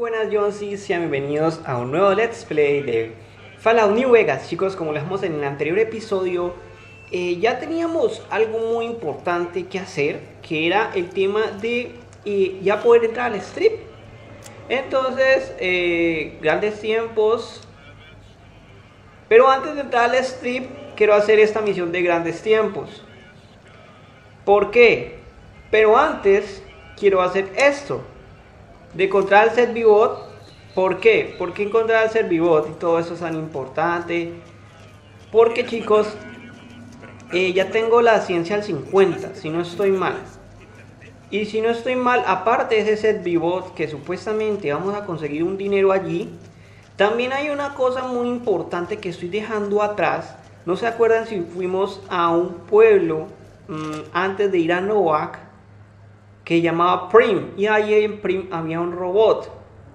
buenas Jonsis, sean bienvenidos a un nuevo Let's Play de Fallout New Vegas. Chicos, como les dijimos en el anterior episodio, ya teníamos algo muy importante que hacer, que era el tema de ya poder entrar al strip. Entonces, grandes tiempos. Pero antes de entrar al strip, quiero hacer esta misión de grandes tiempos. ¿Por qué? Pero antes, quiero hacer esto. De encontrar el Servibot. ¿Por qué? ¿Por qué encontrar el Servibot y todo eso es tan importante? Porque chicos, ya tengo la ciencia al 50, si no estoy mal. Y si no estoy mal, aparte de ese Servibot que supuestamente vamos a conseguir un dinero allí, también hay una cosa muy importante que estoy dejando atrás. ¿No se acuerdan si fuimos a un pueblo antes de ir a Novac, que llamaba Prim, y ahí en Prim había un robot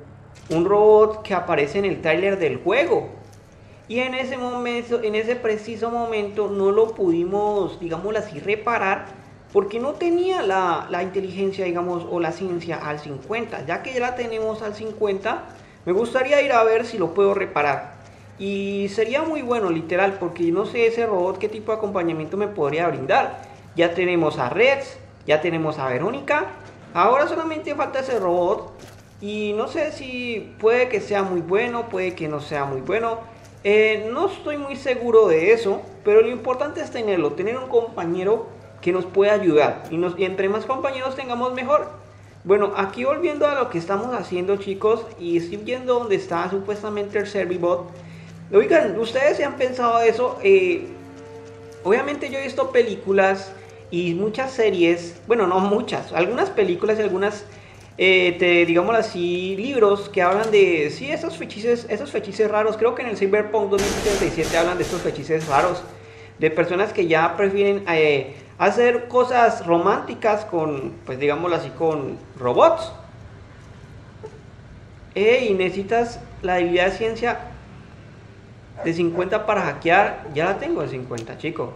que aparece en el tráiler del juego, y en ese momento, en ese preciso momento no lo pudimos, digámoslo así, reparar, porque no tenía la inteligencia, digamos, o la ciencia al 50. Ya que ya la tenemos al 50, me gustaría ir a ver si lo puedo reparar, y sería muy bueno, literal, porque no sé ese robot qué tipo de acompañamiento me podría brindar. Ya tenemos a Rex, ya tenemos a Verónica, ahora solamente falta ese robot, y no sé si puede que sea muy bueno, puede que no sea muy bueno, no estoy muy seguro de eso, pero lo importante es tener un compañero que nos pueda ayudar, y entre más compañeros tengamos mejor. Bueno, aquí volviendo a lo que estamos haciendo, chicos, y estoy viendo donde está supuestamente el Servibot. Oigan, ¿ustedes se han pensado eso? Obviamente yo he visto películas y muchas series, bueno, no muchas, algunas películas y algunas, digámoslo así, libros que hablan de, sí, esos fechices raros. Creo que en el Cyberpunk 2077 hablan de estos fechices raros, de personas que ya prefieren hacer cosas románticas con, pues digámoslo así, con robots. Y necesitas la habilidad de ciencia de 50 para hackear. Ya la tengo de 50, chico.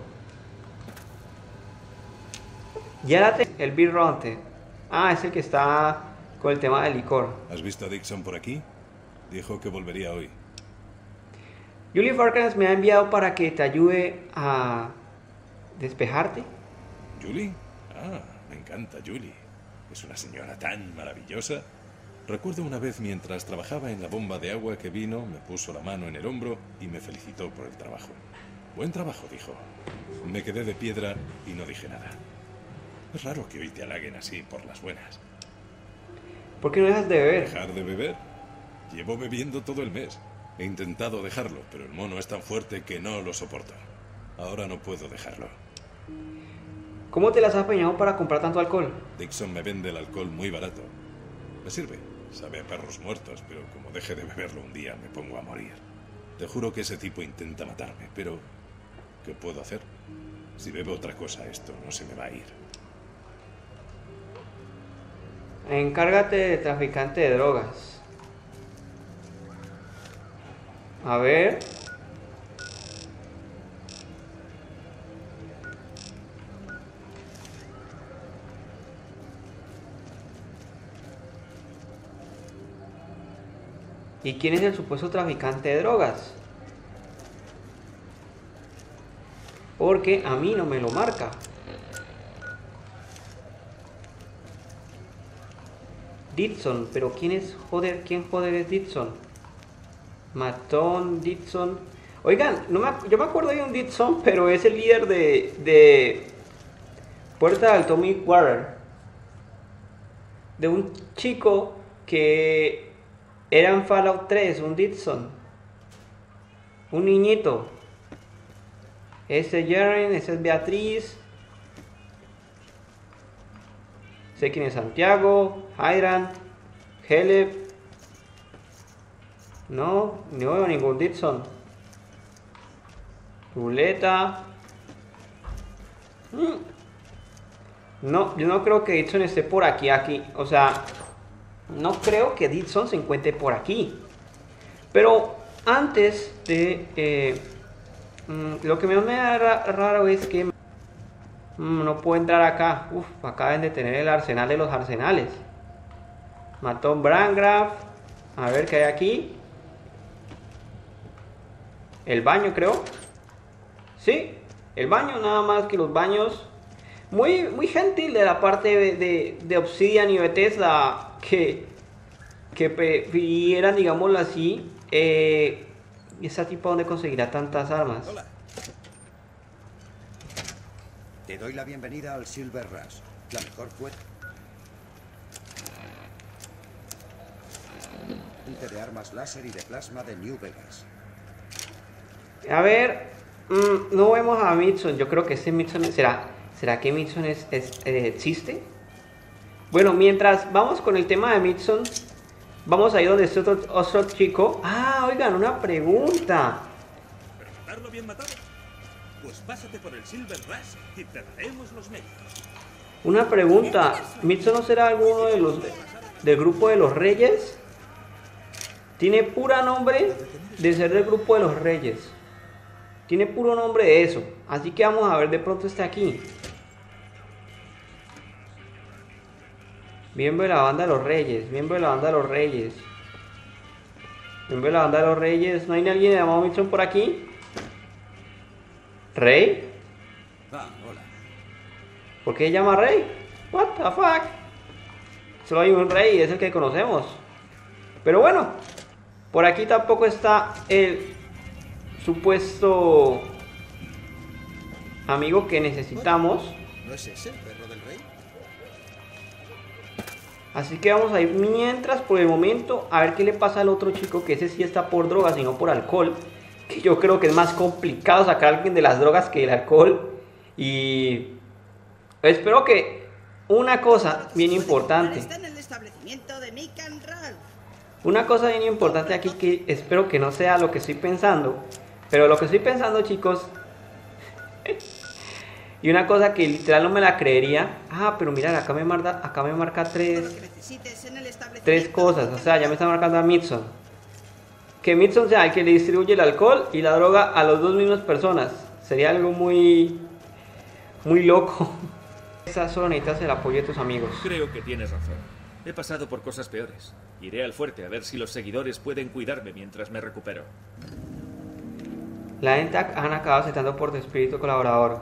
Ya la tengo. El Bill Ronte. Ah, es el que está con el tema del licor. ¿Has visto a Dixon por aquí? Dijo que volvería hoy. Julie Farkas me ha enviado para que te ayude a despejarte. ¿Julie? Ah, me encanta Julie. Es una señora tan maravillosa. Recuerdo una vez mientras trabajaba en la bomba de agua que vino, me puso la mano en el hombro y me felicitó por el trabajo. Buen trabajo, dijo. Me quedé de piedra y no dije nada. Es raro que hoy te halaguen así por las buenas. ¿Por qué no dejas de beber? ¿Dejar de beber? Llevo bebiendo todo el mes. He intentado dejarlo, pero el mono es tan fuerte que no lo soporto. Ahora no puedo dejarlo. ¿Cómo te las has apañado para comprar tanto alcohol? Dixon me vende el alcohol muy barato. Me sirve. Sabe a perros muertos, pero como deje de beberlo un día me pongo a morir. Te juro que ese tipo intenta matarme, pero ¿qué puedo hacer? Si bebo otra cosa, esto no se me va a ir. Encárgate de traficante de drogas. A ver. ¿Y quién es el supuesto traficante de drogas? Porque a mí no me lo marca. Dixon, pero quién joder es Dixon? Matón, Dixon. Oigan, yo me acuerdo de un Dixon, pero es el líder de Puerta del Atomic Water. De un chico que era en Fallout 3, un Dixon. Un niñito. Ese es Jaren, ese es Beatriz. Sé quién es Santiago, Hydrant, Heleb. No veo ningún Dixon. Ruleta. No, yo no creo que Dixon esté por aquí. O sea, no creo que Dixon se encuentre por aquí. Pero antes de... lo que me da raro es que... no puedo entrar acá. Acá deben de tener el arsenal de los arsenales. Mató Brangraf. A ver qué hay aquí. El baño, creo. Sí, el baño, nada más que los baños. Muy gentil de la parte de Obsidian y Bethesda que prefirieran, digámoslo así, esa tipo donde conseguirá tantas armas. Hola. Te doy la bienvenida al Silver Rush, la mejor fuente de armas láser y de plasma de New Vegas. A ver, no vemos a Midson. Yo creo que ese Midson ¿será que Midson existe? Bueno, mientras vamos con el tema de Midson, vamos a ir donde este otro chico. Ah, oigan, una pregunta. ¿Pero matarlo bien matado? Pues pásate por el Silver Rush y te daremos los medios. Una pregunta. ¿Midson no será alguno de los del grupo de los Reyes? Tiene pura nombre de ser del grupo de los Reyes. Tiene puro nombre de eso. Así que vamos a ver, de pronto está aquí. Miembro de la banda de los Reyes. Miembro de la banda de los Reyes. Miembro de la banda de los Reyes. ¿No hay alguien llamado Midson por aquí? ¿Rey? Ah, hola. ¿Por qué se llama Rey? What the fuck? Solo hay un rey y es el que conocemos. Pero bueno, por aquí tampoco está el supuesto amigo que necesitamos. ¿No es ese el perro del rey? Así que vamos a ir mientras, por el momento, a ver qué le pasa al otro chico, que ese sí está por drogas y no por alcohol. Que yo creo que es más complicado sacar a alguien de las drogas que del alcohol. Y espero que una cosa bien importante. Está en el establecimiento de Mick and Ralph. Una cosa bien importante aquí que espero que no sea lo que estoy pensando. Pero lo que estoy pensando, chicos. Y una cosa que literal no me la creería. Ah, pero mirad, acá me marca tres cosas. O sea, ya me está marcando a Midson. Que Midson sea el que le distribuye el alcohol y la droga a las dos mismas personas. Sería algo muy loco. Esa solo necesitas el apoyo de tus amigos. Creo que tienes razón. He pasado por cosas peores. Iré al fuerte a ver si los seguidores pueden cuidarme mientras me recupero. La ENTAC han acabado aceptando por tu espíritu colaborador.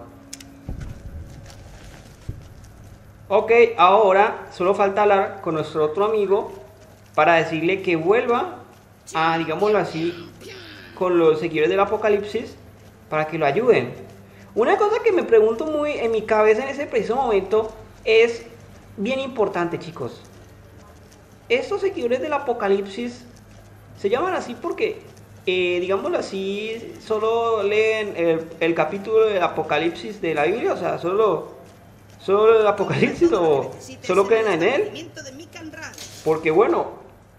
Ok, ahora solo falta hablar con nuestro otro amigo para decirle que vuelva a, digámoslo así, con los seguidores del Apocalipsis para que lo ayuden. Una cosa que me pregunto muy en mi cabeza en ese preciso momento es bien importante, chicos. Estos seguidores del Apocalipsis se llaman así porque, digámoslo así, solo leen el capítulo del Apocalipsis de la Biblia, o sea, solo el Apocalipsis o solo creen en él. Porque bueno,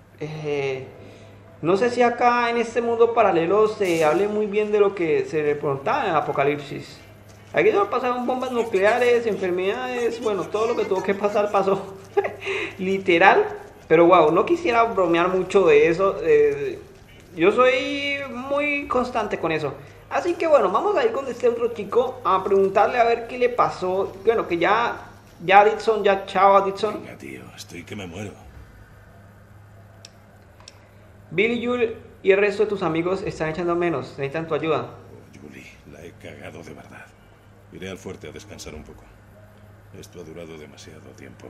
no sé si acá en este mundo paralelo se hable muy bien de lo que se le preguntaba en el Apocalipsis. Aquí no pasaron bombas nucleares, enfermedades, bueno, todo lo que tuvo que pasar pasó. Literal. Pero wow, no quisiera bromear mucho de eso. Yo soy muy constante con eso. Así que bueno, vamos a ir con este otro chico a preguntarle a ver qué le pasó. Bueno, que ya Dixon, ya chao Dixon. Venga, tío, estoy que me muero. Billy, Julie y el resto de tus amigos están echando menos, necesitan tu ayuda. Oh, Julie, la he cagado de verdad. Iré al fuerte a descansar un poco. Esto ha durado demasiado tiempo.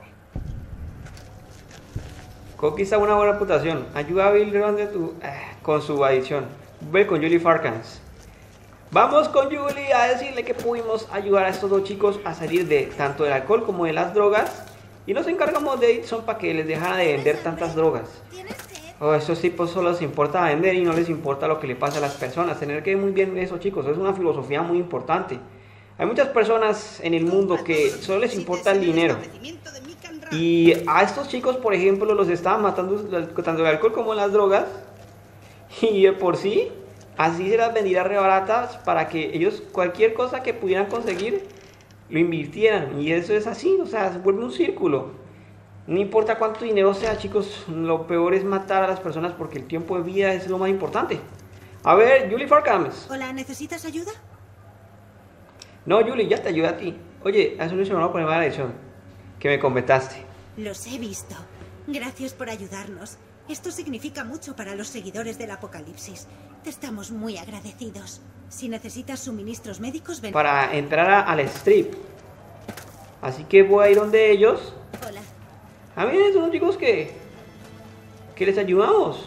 Conquista una buena reputación. Ayuda a Bill Grande con su adicción. Ve con Julie Farkans. Vamos con Julie a decirle que pudimos ayudar a estos dos chicos a salir de tanto del alcohol como de las drogas. Y nos encargamos de Edson para que les dejara de vender tantas drogas. Oh, estos tipos solo les importa vender y no les importa lo que le pasa a las personas. Tener que ver muy bien eso, chicos, es una filosofía muy importante. Hay muchas personas en el mundo que solo les importa el dinero. Y a estos chicos, por ejemplo, los estaban matando tanto el alcohol como las drogas. Y de por sí, así se las vendía re baratas para que ellos cualquier cosa que pudieran conseguir lo invirtieran. Y eso es así, o sea, se vuelve un círculo. No importa cuánto dinero sea, chicos, lo peor es matar a las personas porque el tiempo de vida es lo más importante. A ver, Julie Farkams. Hola, ¿necesitas ayuda? No, Julie, ya te ayuda a ti. Oye, has solucionado el problema de la adicción que me comentaste. Los he visto. Gracias por ayudarnos. Esto significa mucho para los seguidores del Apocalipsis. Te estamos muy agradecidos. Si necesitas suministros médicos, ven. Para entrar al strip. Así que voy a ir donde ellos. Hola. A mí son chicos que les ayudamos.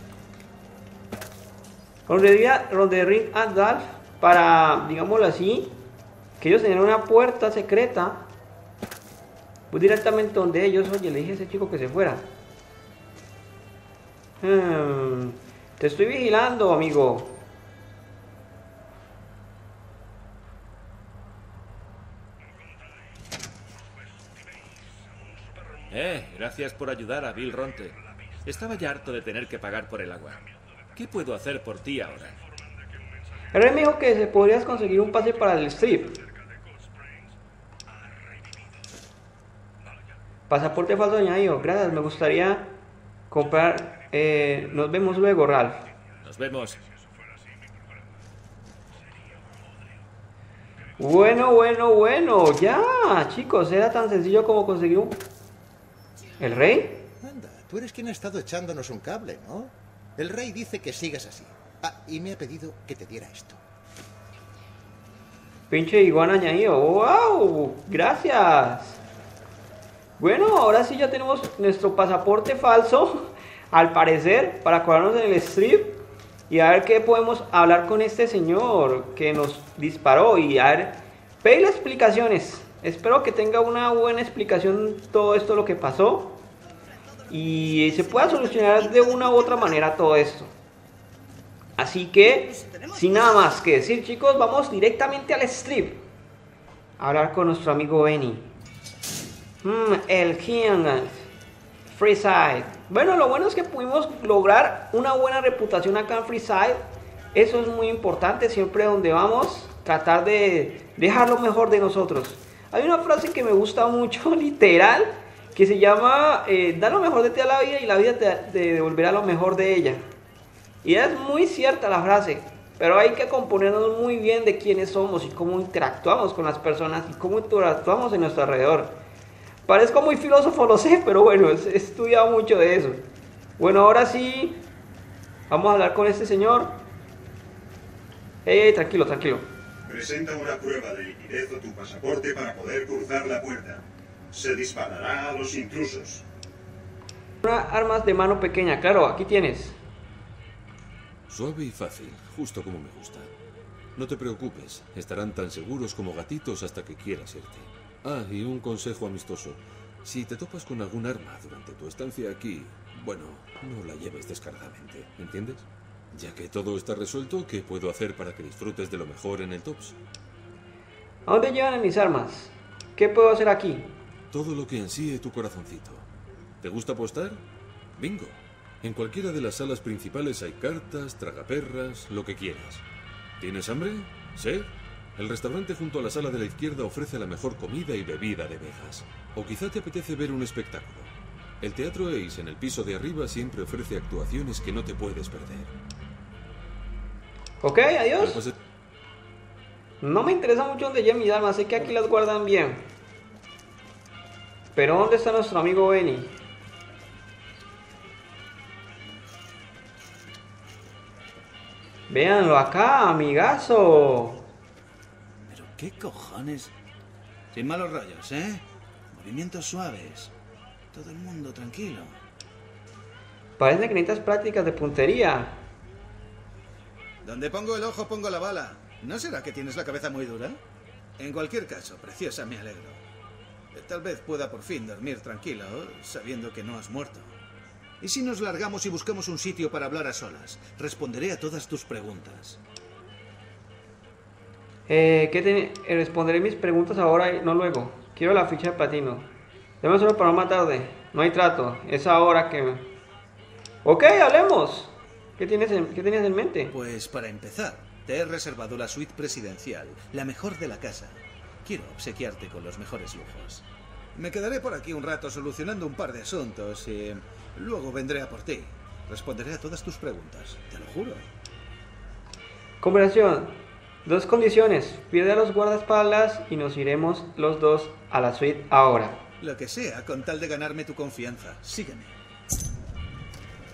Roderick Adolf, para, digámoslo así, que ellos tenían una puerta secreta. Voy directamente donde ellos. Oye, le dije a ese chico que se fuera. Te estoy vigilando, amigo. Gracias por ayudar a Bill Ronte. Estaba ya harto de tener que pagar por el agua. ¿Qué puedo hacer por ti ahora? El rey me dijo que se podrías conseguir un pase para el strip. Pasaporte falso añadido. Gracias, me gustaría comprar. Nos vemos luego, Ralph. Nos vemos. Bueno. Ya, chicos, era tan sencillo como conseguir un... ¿El rey? Anda, tú eres quien ha estado echándonos un cable, ¿no? El rey dice que sigas así. Ah, y me ha pedido que te diera esto. Pinche iguana añadido. ¡Wow! Gracias. Bueno, ahora sí ya tenemos nuestro pasaporte falso, al parecer, para colarnos en el strip y a ver qué podemos hablar con este señor que nos disparó y a ver, pedirle explicaciones. Espero que tenga una buena explicación todo esto lo que pasó y se pueda solucionar de una u otra manera todo esto. Así que, sin nada más que decir, chicos, vamos directamente al strip a hablar con nuestro amigo Benny. El King Freeside. Bueno, lo bueno es que pudimos lograr una buena reputación acá en Freeside. Eso es muy importante, siempre donde vamos, tratar de dejar lo mejor de nosotros. Hay una frase que me gusta mucho, literal, que se llama da lo mejor de ti a la vida y la vida te devolverá lo mejor de ella. Y es muy cierta la frase, pero hay que componernos muy bien de quiénes somos y cómo interactuamos con las personas y cómo interactuamos en nuestro alrededor. Parezco muy filósofo, lo sé, pero bueno, he estudiado mucho de eso. Bueno, ahora sí, vamos a hablar con este señor. Tranquilo. Presenta una prueba de liquidez o tu pasaporte para poder cruzar la puerta. Se disparará a los intrusos. Armas de mano pequeña, claro, aquí tienes. Suave y fácil, justo como me gusta. No te preocupes, estarán tan seguros como gatitos hasta que quieras irte. Ah, y un consejo amistoso. Si te topas con algún arma durante tu estancia aquí, bueno, no la lleves descaradamente, ¿entiendes? Ya que todo está resuelto, ¿qué puedo hacer para que disfrutes de lo mejor en el TOPS? ¿A dónde llevan mis armas? ¿Qué puedo hacer aquí? Todo lo que ansíe tu corazoncito. ¿Te gusta apostar? Bingo. En cualquiera de las salas principales hay cartas, tragaperras, lo que quieras. ¿Tienes hambre? ¿Sed? El restaurante junto a la sala de la izquierda ofrece la mejor comida y bebida de Vegas. O quizá te apetece ver un espectáculo. El Teatro Ace en el piso de arriba siempre ofrece actuaciones que no te puedes perder. Ok, adiós. No me interesa mucho dónde llevan mis armas, sé que aquí las guardan bien. Pero ¿dónde está nuestro amigo Benny? Véanlo acá, amigazo. ¿Pero qué cojones? Sin malos rollos, ¿eh? Movimientos suaves. Todo el mundo tranquilo. Parece que necesitas prácticas de puntería. Donde pongo el ojo pongo la bala. ¿No será que tienes la cabeza muy dura? En cualquier caso, preciosa, me alegro. Tal vez pueda por fin dormir tranquilo, sabiendo que no has muerto. ¿Y si nos largamos y buscamos un sitio para hablar a solas? Responderé a todas tus preguntas. Responderé mis preguntas ahora y no luego. Quiero la ficha de platino. Dame solo para más tarde. No hay trato. Es ahora que... Ok, hablemos. ¿Qué tenías en mente? Pues para empezar, te he reservado la suite presidencial, la mejor de la casa. Quiero obsequiarte con los mejores lujos. Me quedaré por aquí un rato solucionando un par de asuntos y luego vendré a por ti. Responderé a todas tus preguntas, te lo juro. Conversación. 2 condiciones. Pierde a los guardaespaldas y nos iremos los dos a la suite ahora. Lo que sea, con tal de ganarme tu confianza. Sígueme.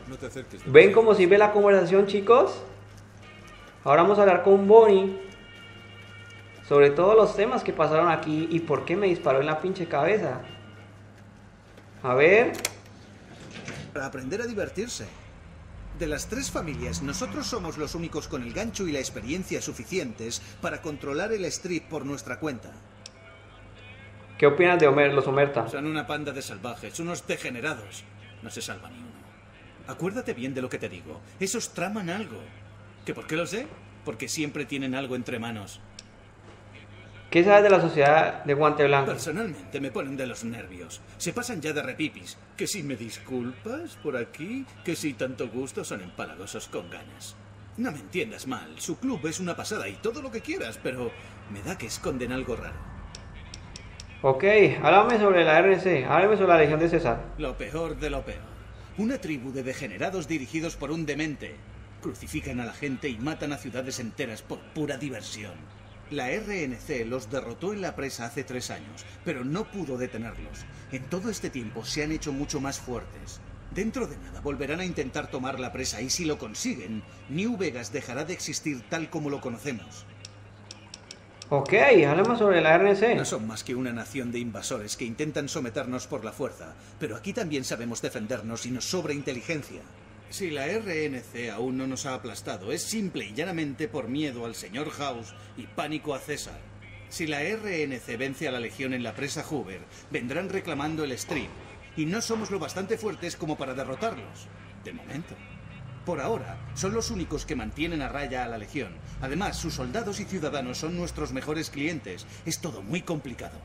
No te acerques. ¿Ven cómo sirve la conversación, chicos? Ahora vamos a hablar con Bonnie sobre todos los temas que pasaron aquí y por qué me disparó en la pinche cabeza. A ver. Para aprender a divertirse. De las 3 familias, nosotros somos los únicos con el gancho y la experiencia suficientes para controlar el strip por nuestra cuenta. ¿Qué opinas de los Omerta? Son una panda de salvajes, unos degenerados. No se salva ni uno. Acuérdate bien de lo que te digo. Esos traman algo. ¿Que por qué lo sé? Porque siempre tienen algo entre manos. ¿Qué sabes de la sociedad de Guante Blanco? Personalmente me ponen de los nervios. Se pasan ya de repipis. Que si me disculpas por aquí, que si tanto gusto son empalagosos con ganas. No me entiendas mal, su club es una pasada y todo lo que quieras, pero me da que esconden algo raro. Ok, háblame sobre la RNC, háblame sobre la Legión de César. Lo peor de lo peor. Una tribu de degenerados dirigidos por un demente. Crucifican a la gente y matan a ciudades enteras por pura diversión. La RNC los derrotó en la presa hace 3 años, pero no pudo detenerlos. En todo este tiempo se han hecho mucho más fuertes. Dentro de nada volverán a intentar tomar la presa y si lo consiguen, New Vegas dejará de existir tal como lo conocemos. Ok, háblame sobre la RNC. No son más que una nación de invasores que intentan someternos por la fuerza, pero aquí también sabemos defendernos y nos sobra inteligencia. Si la RNC aún no nos ha aplastado, es simple y llanamente por miedo al señor House y pánico a César. Si la RNC vence a la Legión en la presa Hoover, vendrán reclamando el strip, y no somos lo bastante fuertes como para derrotarlos. De momento. Por ahora, son los únicos que mantienen a raya a la Legión. Además, sus soldados y ciudadanos son nuestros mejores clientes. Es todo muy complicado.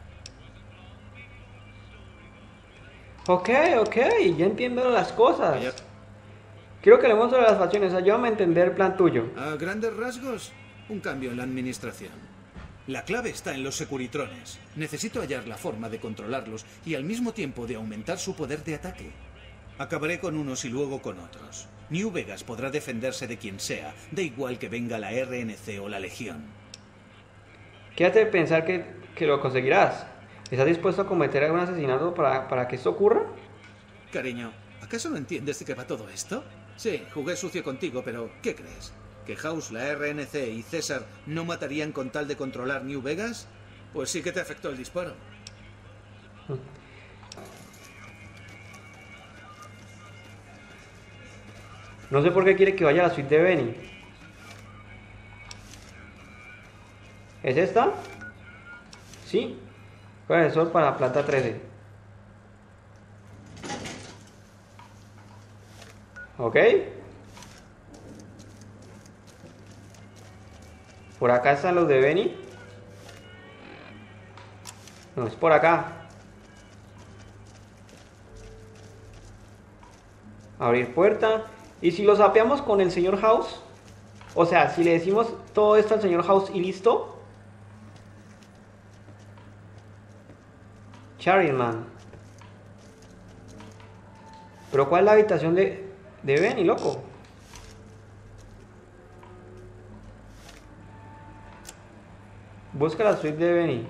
Ok, ya entiendo las cosas. Quiero que leemos sobre las facciones, ayúdame a entender el plan tuyo. A grandes rasgos, un cambio en la administración. La clave está en los securitrones. Necesito hallar la forma de controlarlos y al mismo tiempo de aumentar su poder de ataque. Acabaré con unos y luego con otros. New Vegas podrá defenderse de quien sea, da igual que venga la RNC o la Legión. ¿Qué hace pensar que lo conseguirás? ¿Estás dispuesto a cometer algún asesinato para que esto ocurra? Cariño, ¿acaso no entiendes de qué va todo esto? Sí, jugué sucio contigo, pero ¿qué crees? ¿Que House, la RNC y César no matarían con tal de controlar New Vegas? Pues sí que te afectó el disparo. No sé por qué quiere que vaya a la suite de Benny. ¿Es esta? Sí. Profesor para planta 13. Ok. Por acá están los de Benny. No, es por acá. Abrir puerta. ¿Y si lo sapeamos con el señor House? O sea, si le decimos todo esto al señor House y listo. Charlieman. ¿Pero cuál es la habitación de Benny, loco? Busca la suite de Benny.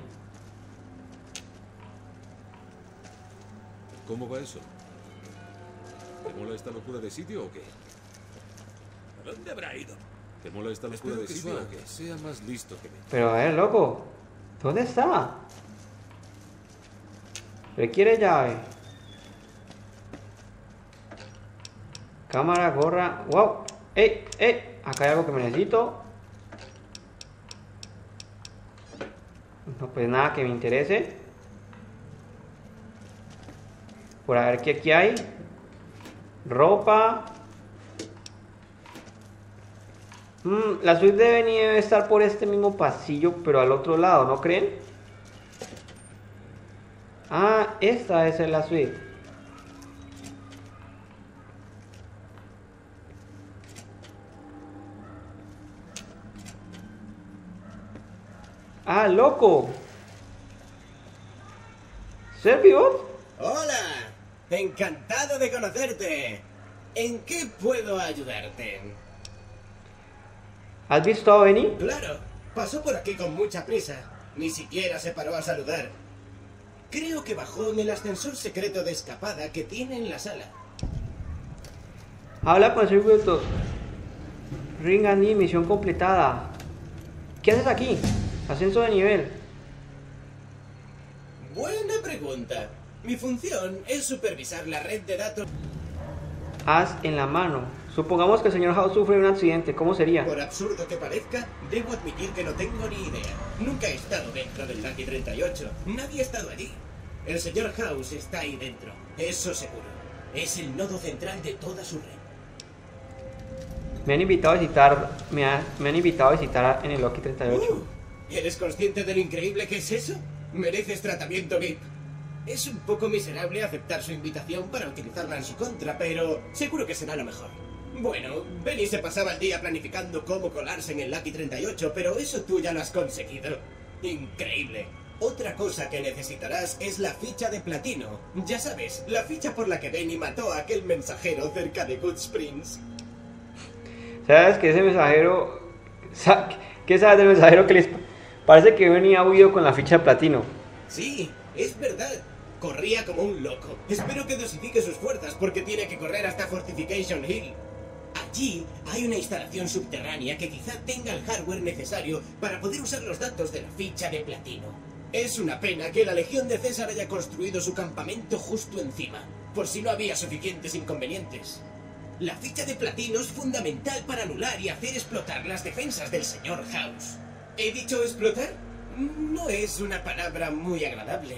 ¿Cómo va eso? ¿Te mola esta locura de sitio o qué? ¿A dónde habrá ido? ¿Te mola esta locura de sitio o qué? Sea más listo que me. Pero a ver, loco. ¿Dónde está? Requiere llave. Cámara, gorra. ¡Wow! ¡Ey! Acá hay algo que me necesito. No, pues nada que me interese. Por a ver qué aquí hay. Ropa. La suite de Benny debe estar por este mismo pasillo, pero al otro lado, ¿no creen? Ah, esta es la suite. Ah, loco. ¿Servibot? Hola, encantado de conocerte. ¿En qué puedo ayudarte? ¿Has visto a Benny? Claro, pasó por aquí con mucha prisa. Ni siquiera se paró a saludar. Creo que bajó en el ascensor secreto de escapada que tiene en la sala. Habla con el circuito. Ring Annie, misión completada. ¿Qué haces aquí? Ascenso de nivel. Buena pregunta. Mi función es supervisar la red de datos. Haz en la mano. Supongamos que el señor House sufre un accidente. ¿Cómo sería? Por absurdo que parezca, debo admitir que no tengo ni idea. Nunca he estado dentro del Lucky 38. Nadie ha estado allí. El señor House está ahí dentro. Eso seguro. Es el nodo central de toda su red. Me han invitado a visitar. Me han invitado a visitar en el Lucky 38. ¿Eres consciente de lo increíble que es eso? Mereces tratamiento VIP. Es un poco miserable aceptar su invitación para utilizarla en su contra, pero seguro que será lo mejor. Bueno, Benny se pasaba el día planificando cómo colarse en el Lucky 38, pero eso tú ya lo has conseguido. Increíble. Otra cosa que necesitarás es la ficha de platino. Ya sabes, la ficha por la que Benny mató a aquel mensajero cerca de Good Springs. ¿Sabes que ese mensajero... ¿Qué sabes del mensajero que les... Parece que venía huido con la ficha de platino? Sí, es verdad. Corría como un loco. Espero que dosifique sus fuerzas porque tiene que correr hasta Fortification Hill. Allí hay una instalación subterránea que quizá tenga el hardware necesario para poder usar los datos de la ficha de platino. Es una pena que la Legión de César haya construido su campamento justo encima, por si no había suficientes inconvenientes. La ficha de platino es fundamental para anular y hacer explotar las defensas del señor House. ¿He dicho explotar? No es una palabra muy agradable.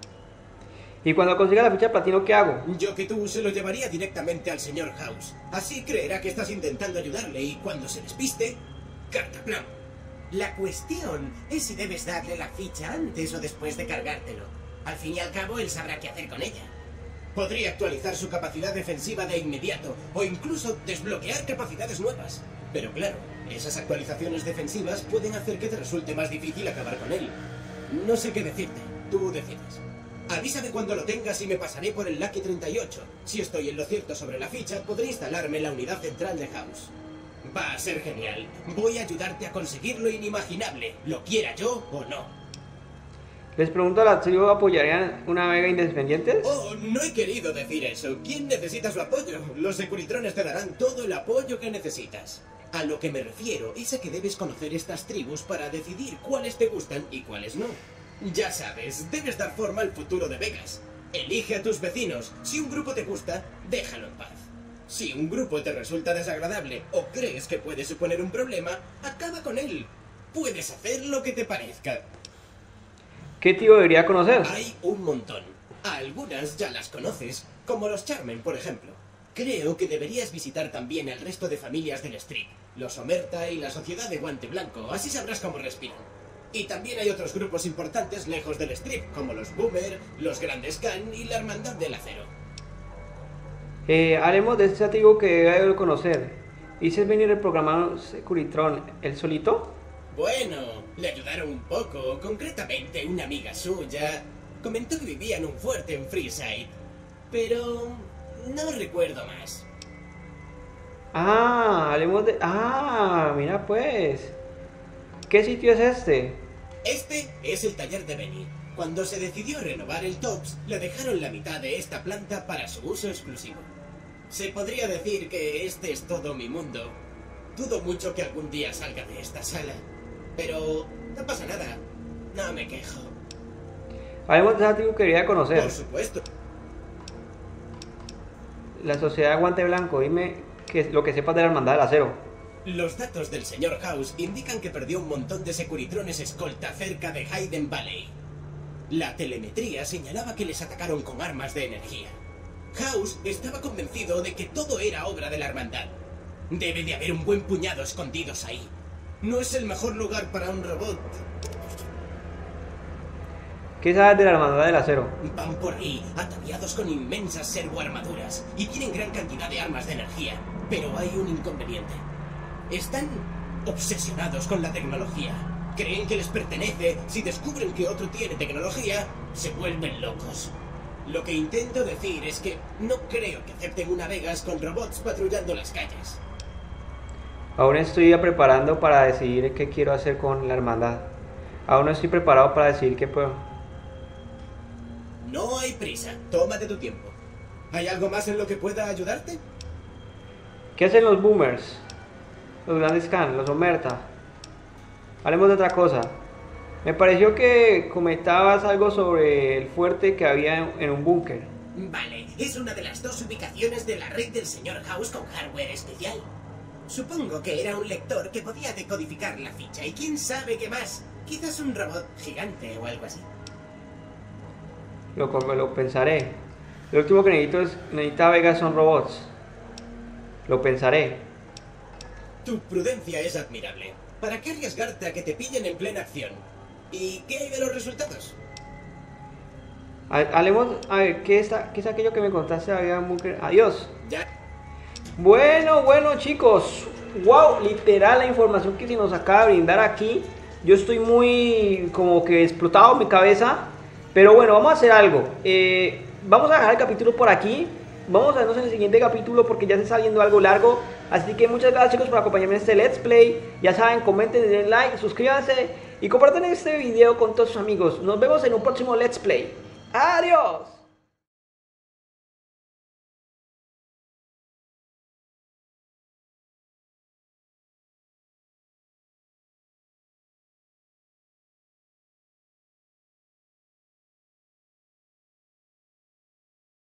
Y cuando consiga la ficha de platino, ¿qué hago? Yo que tú se lo llevaría directamente al señor House. Así creerá que estás intentando ayudarle y cuando se despiste, cartaplan. La cuestión es si debes darle la ficha antes o después de cargártelo. Al fin y al cabo, él sabrá qué hacer con ella. Podría actualizar su capacidad defensiva de inmediato o incluso desbloquear capacidades nuevas. Pero claro, esas actualizaciones defensivas pueden hacer que te resulte más difícil acabar con él. No sé qué decirte, tú decides. Avísame cuando lo tengas y me pasaré por el Lucky 38. Si estoy en lo cierto sobre la ficha, podré instalarme en la unidad central de House. Va a ser genial. Voy a ayudarte a conseguir lo inimaginable, lo quiera yo o no. Les pregunto a la tribu, ¿apoyarían una Vega independientes? Oh, no he querido decir eso. ¿Quién necesita su apoyo? Los Securitrones te darán todo el apoyo que necesitas. A lo que me refiero es a que debes conocer estas tribus para decidir cuáles te gustan y cuáles no. Ya sabes, debes dar forma al futuro de Vegas. Elige a tus vecinos. Si un grupo te gusta, déjalo en paz. Si un grupo te resulta desagradable o crees que puede suponer un problema, acaba con él. Puedes hacer lo que te parezca. ¿Qué tío debería conocer? Hay un montón. A algunas ya las conoces, como los Charmen, por ejemplo. Creo que deberías visitar también el resto de familias del Strip, los Omerta y la Sociedad de Guante Blanco, así sabrás cómo respiran. Y también hay otros grupos importantes lejos del Strip, como los Boomer, los Grandes Khan y la Hermandad del Acero. Haremos de este tribu que debe conocer. ¿Hice venir el programador Securitron el solito? Bueno, le ayudaron un poco. Concretamente, una amiga suya comentó que vivía en un fuerte en Freeside. Pero no recuerdo más. Haremos de... mira pues. ¿Qué sitio es este? Este es el taller de Benny. Cuando se decidió renovar el TOPS, le dejaron la mitad de esta planta para su uso exclusivo. Se podría decir que este es todo mi mundo. Dudo mucho que algún día salga de esta sala. Pero no pasa nada. No me quejo. Haremos de esa tribu que quería conocer. Por supuesto. La Sociedad de Guante Blanco. Dime lo que sepas de la Hermandad del Acero. Los datos del señor House indican que perdió un montón de securitrones escolta cerca de Hayden Valley. La telemetría señalaba que les atacaron con armas de energía. House estaba convencido de que todo era obra de la hermandad. Debe de haber un buen puñado escondidos ahí. No es el mejor lugar para un robot. ¿Qué sabes de la Hermandad del Acero? Van por ahí, ataviados con inmensas servoarmaduras y tienen gran cantidad de armas de energía. Pero hay un inconveniente. Están obsesionados con la tecnología. Creen que les pertenece. Si descubren que otro tiene tecnología, se vuelven locos. Lo que intento decir es que no creo que acepten una Vegas con robots patrullando las calles. Aún estoy preparando para decidir qué quiero hacer con la hermandad. Aún no estoy preparado para decidir qué puedo. No hay prisa. Tómate tu tiempo. ¿Hay algo más en lo que pueda ayudarte? ¿Qué hacen los boomers? Los grandes Khan, los Omerta. Hablemos de otra cosa. Me pareció que comentabas algo sobre el fuerte que había en un búnker. Vale, es una de las dos ubicaciones de la red del señor House con hardware especial. Supongo que era un lector que podía decodificar la ficha y quién sabe qué más. Quizás un robot gigante o algo así. Lo pensaré. Lo último que necesita Vega son robots. Lo pensaré. Tu prudencia es admirable. ¿Para qué arriesgarte a que te pillen en plena acción? ¿Y qué hay de los resultados? Hablemos, a ver, ¿qué es aquello que me contaste? Había un búnker. Adiós. Ya. Bueno, chicos. Wow, literal la información que se nos acaba de brindar aquí. Yo estoy muy como que explotado en mi cabeza. Pero bueno, vamos a hacer algo. Vamos a dejar el capítulo por aquí. Vamos a vernos en el siguiente capítulo porque ya se está viendo algo largo. Así que muchas gracias, chicos, por acompañarme en este Let's Play. Ya saben, comenten, den like, suscríbanse y compartan este video con todos sus amigos. Nos vemos en un próximo Let's Play. ¡Adiós!